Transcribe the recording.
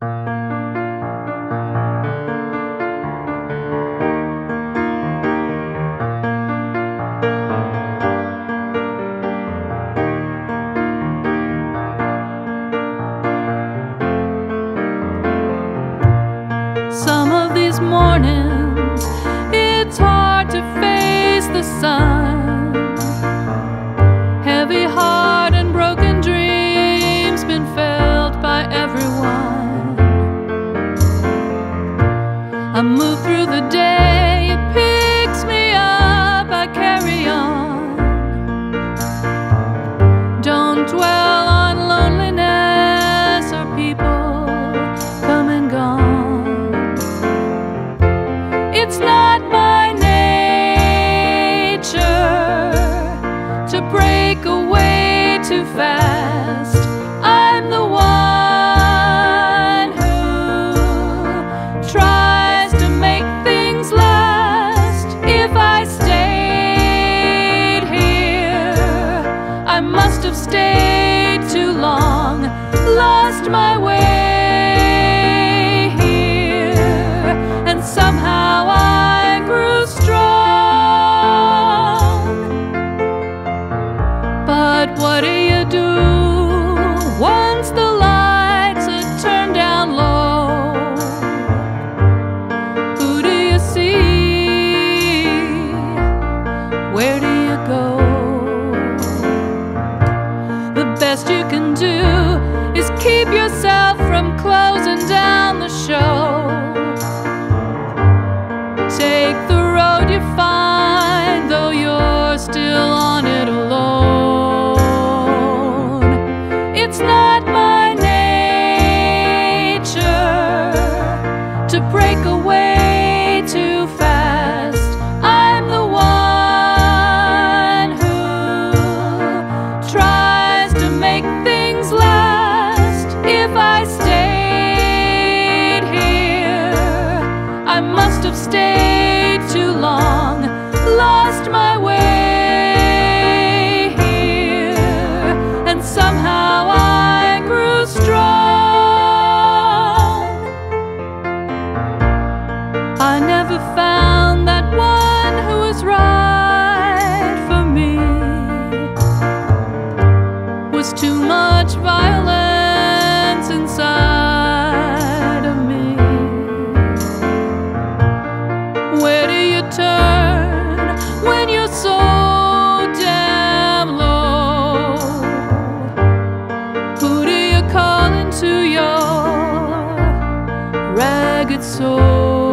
Some of these mornings, it's hard to face the sun. Heavy heart and broken dreams been felt by everyone. I move through the day, it picks me up, I carry on. Don't dwell on loneliness or people come and gone. It's not my nature to break away too fast. I'm the one who tries to make things last. If I stayed here, I must have stayed too long, lost my way here, and somehow I grew strong. But what do you do once the lights are turned down low? Who do you see? Where do you go? The best you can do is keep yourself from closing down the show. Take the road you find, though you're still on it alone. It's not my nature to break away too fast. I'm the one who tries to make things last. If I stayed here, I must have stayed too long, lost my way here, and somehow I grew strong. I never found that one who was right for me. Was too much violence inside of me. Where do you turn when you're so damn low? Who do you call into your ragged soul?